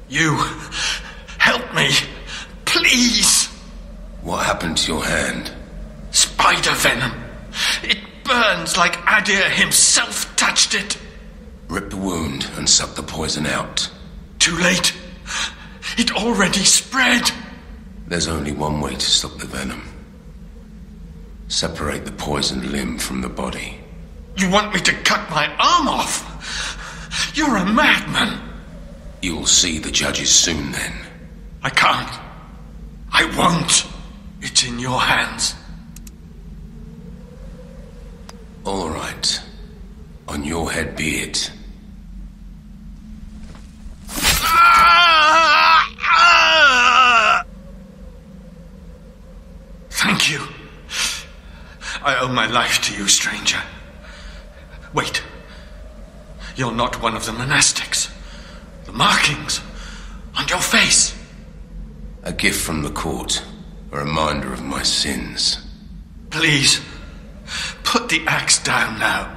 You... help me. Please. What happened to your hand? Spider venom. It burns like Adir himself touched it. Rip the wound and suck the poison out. Too late. It already spread. There's only one way to stop the venom. Separate the poisoned limb from the body. You want me to cut my arm off? You're a madman. You'll see the judges soon then. I can't. I won't. It's in your hands. All right. On your head be it. Thank you. I owe my life to you, stranger. Wait. You're not one of the monastics. The markings on your face. A gift from the court. A reminder of my sins. Please, put the axe down now.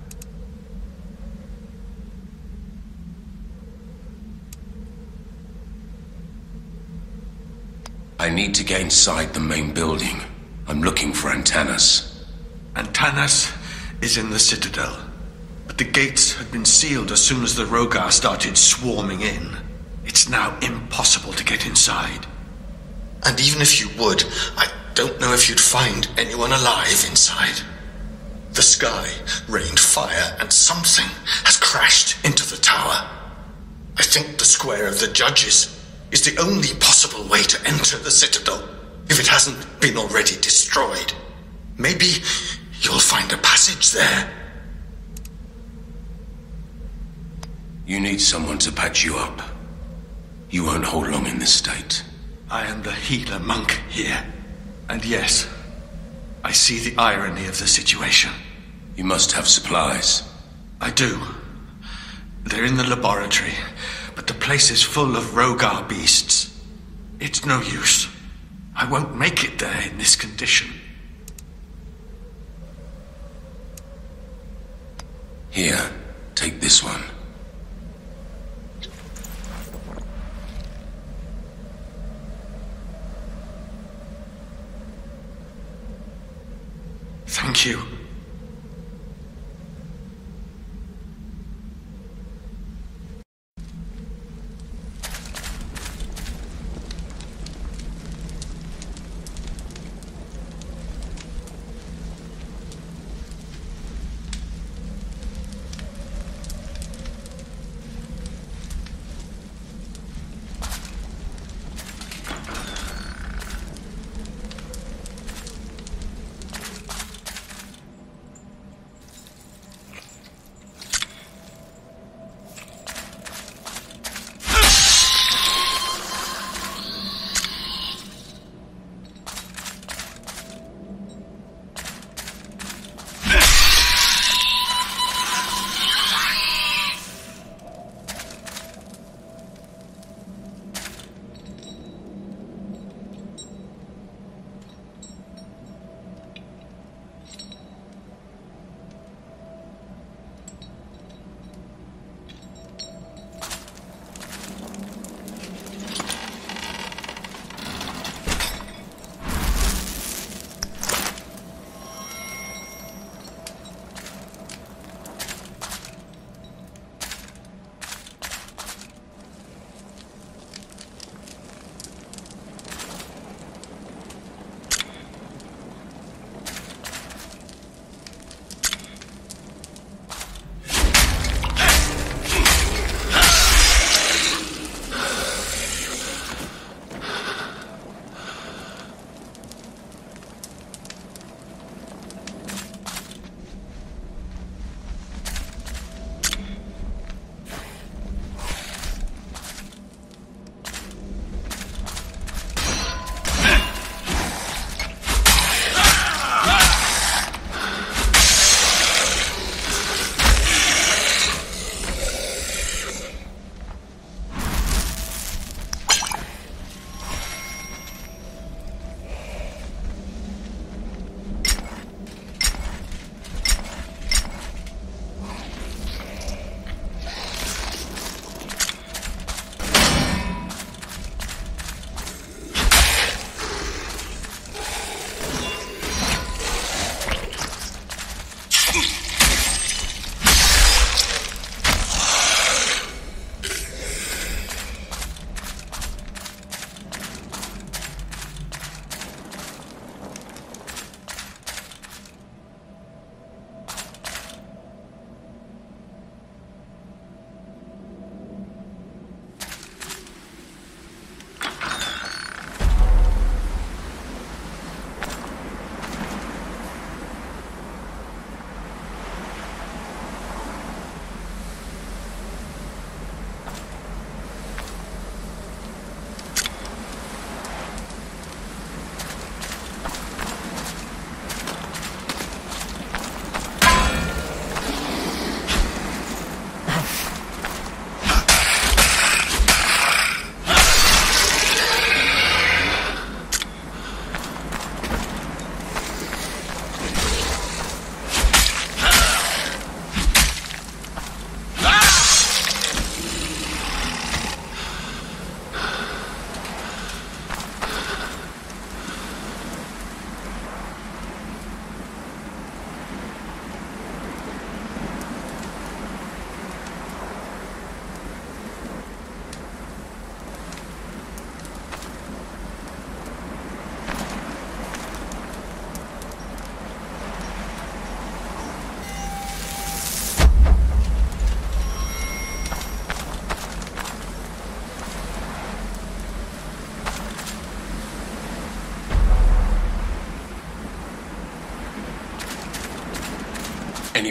I need to get inside the main building. I'm looking for Antanas. Antanas is in the Citadel, but the gates had been sealed as soon as the Rogar started swarming in. It's now impossible to get inside. And even if you would, I don't know if you'd find anyone alive inside. The sky rained fire and something has crashed into the tower. I think the Square of the Judges is the only possible way to enter the Citadel, if it hasn't been already destroyed. Maybe you'll find a passage there. You need someone to patch you up. You won't hold long in this state. I am the healer monk here. And yes, I see the irony of the situation. You must have supplies. I do. They're in the laboratory, but the place is full of Rogar beasts. It's no use. I won't make it there in this condition. Here, take this one. Thank you.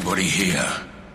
anybody here?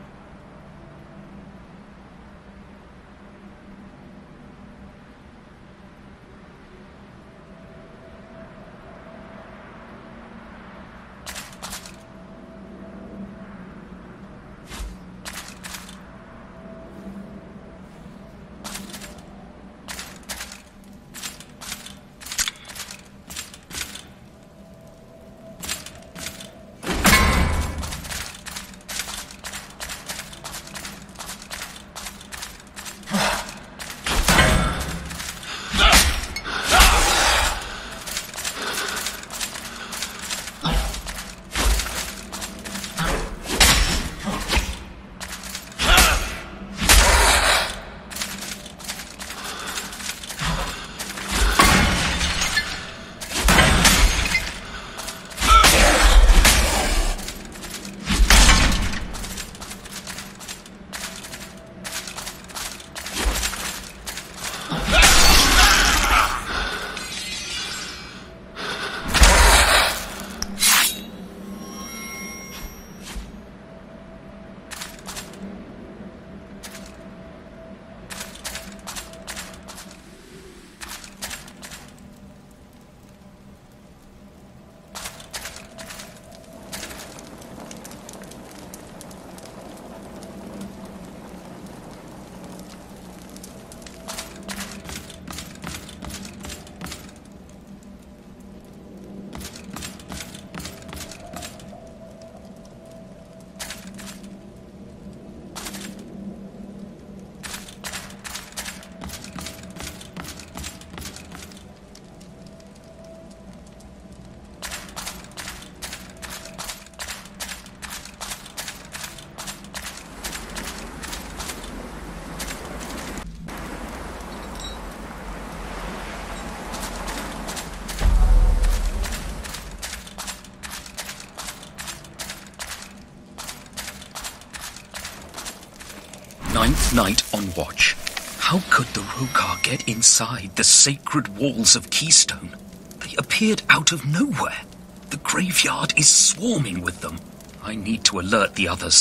Ninth night on watch. How could the Rogar get inside the sacred walls of Keystone? They appeared out of nowhere. The graveyard is swarming with them. I need to alert the others.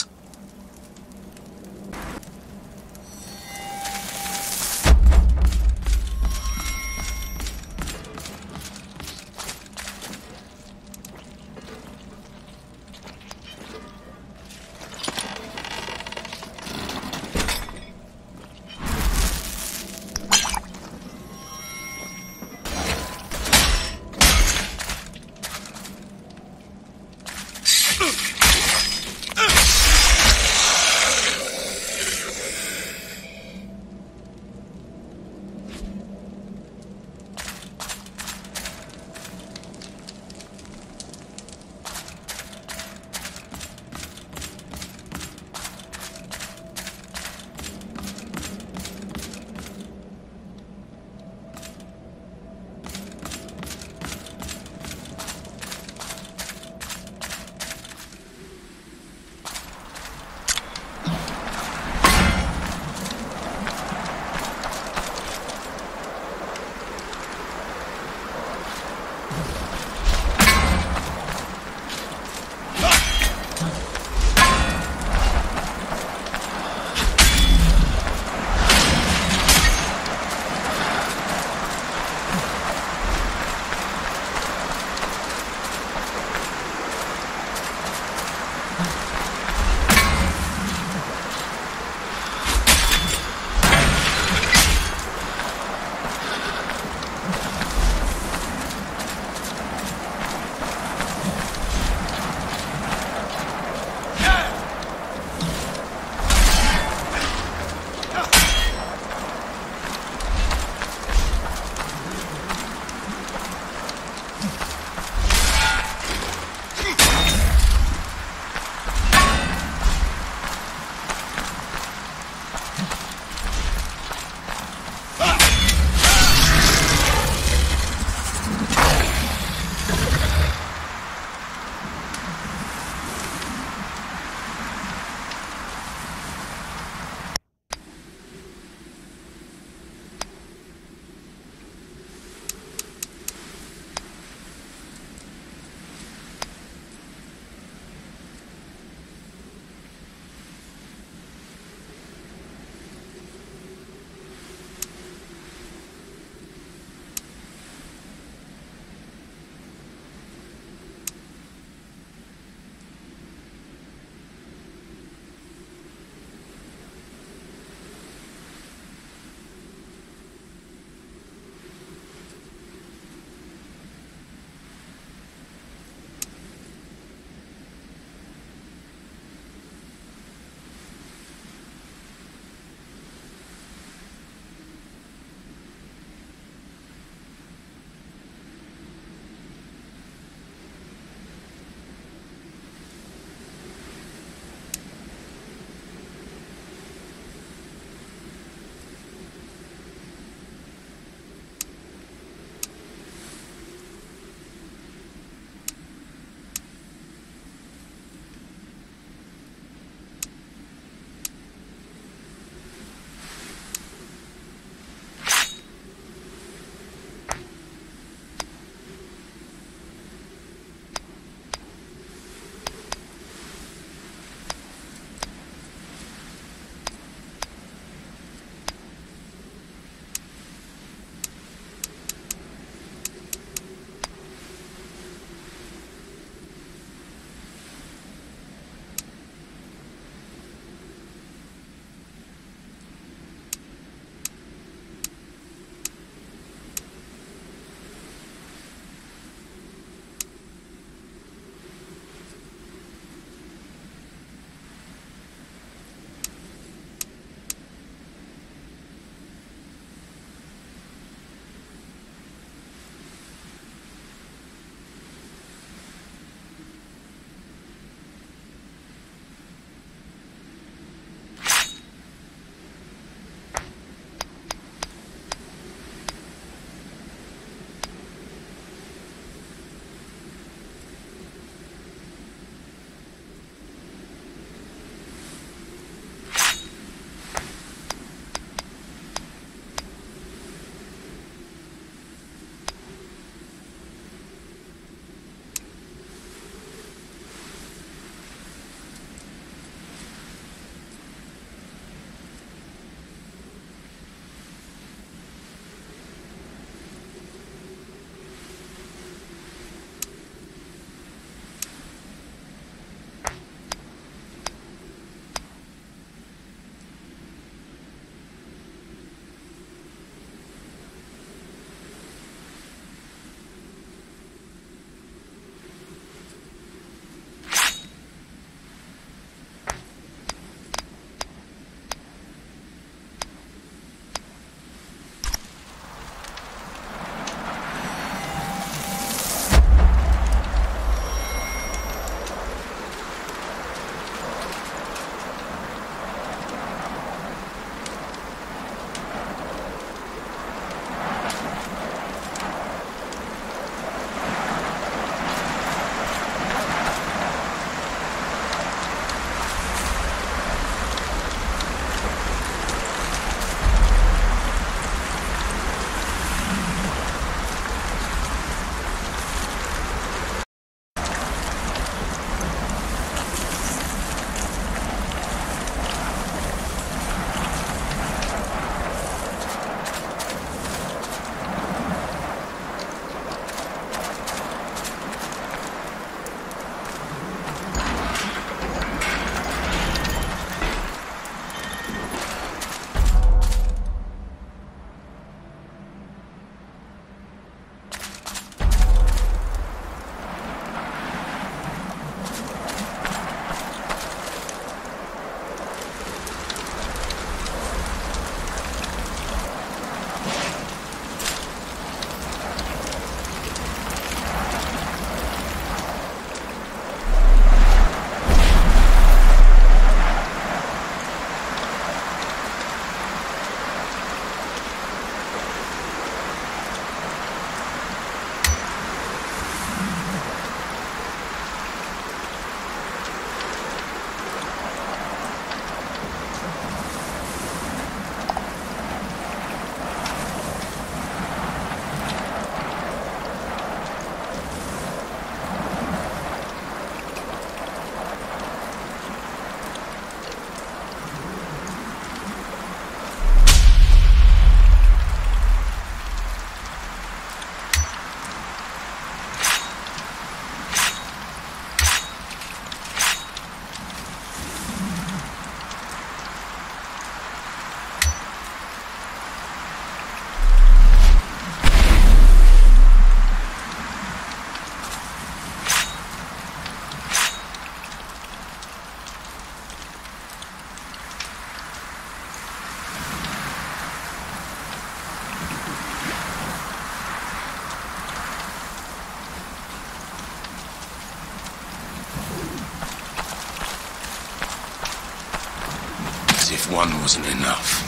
one wasn't enough.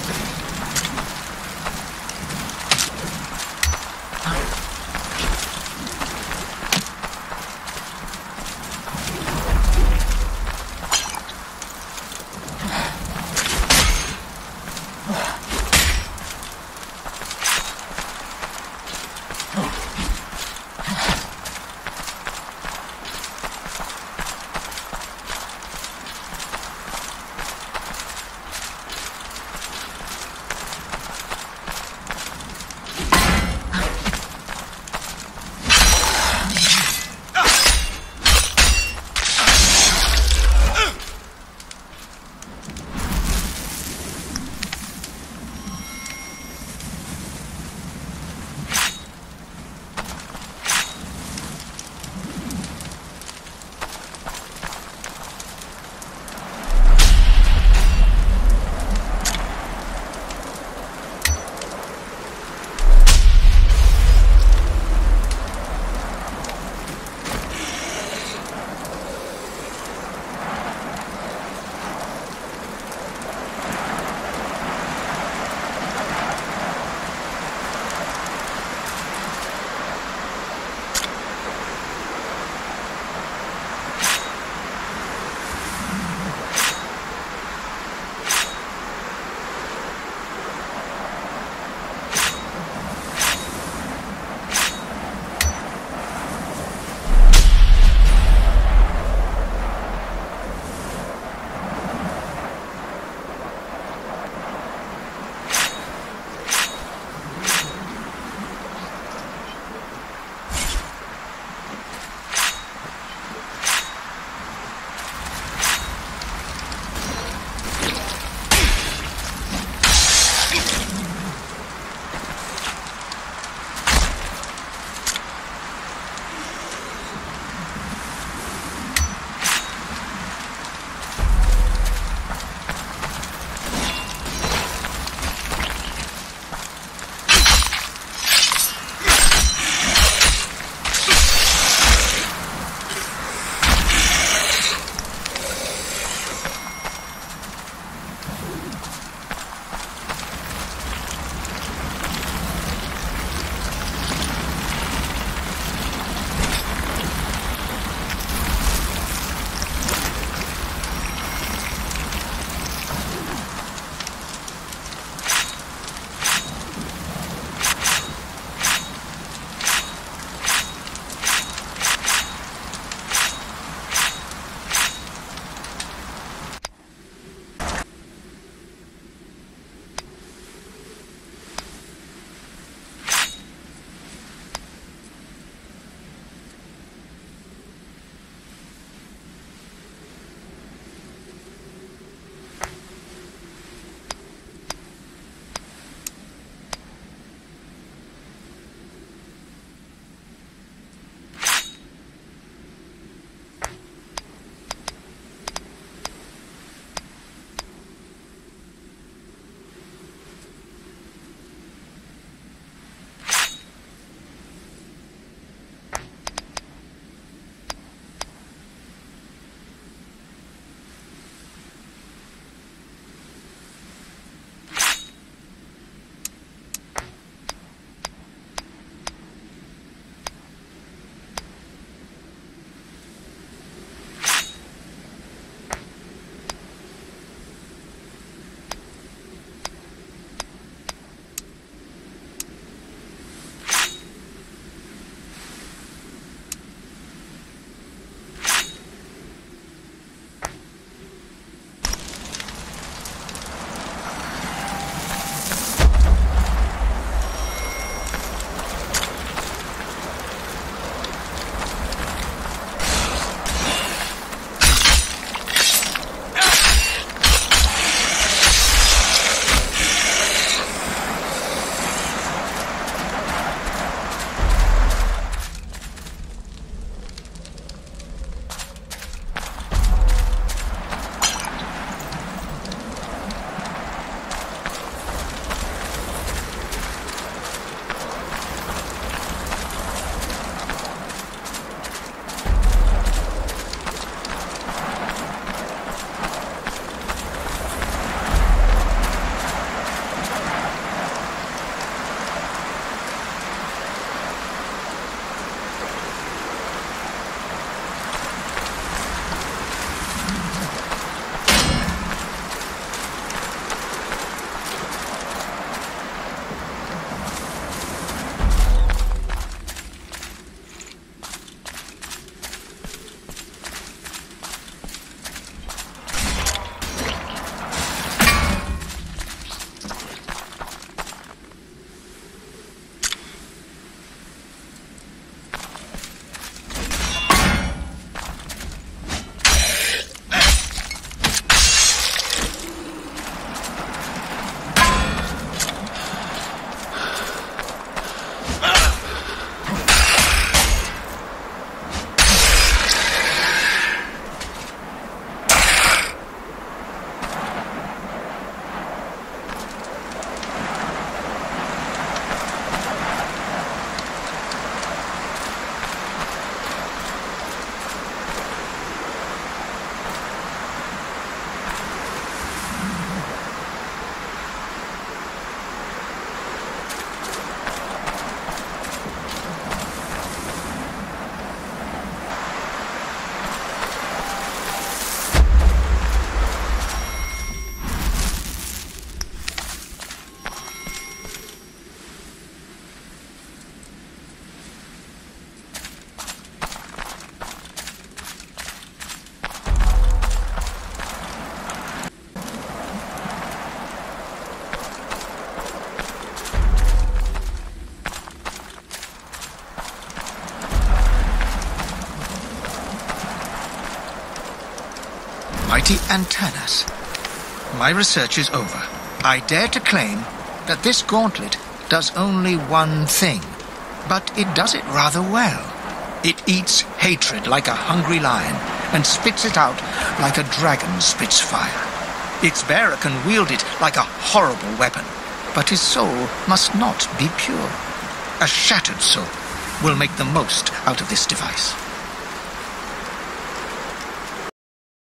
mighty Antanas. My research is over. I dare to claim that this gauntlet does only one thing, but it does it rather well. It eats hatred like a hungry lion and spits it out like a dragon spits fire. Its bearer can wield it like a horrible weapon, but his soul must not be pure. A shattered soul will make the most out of this device.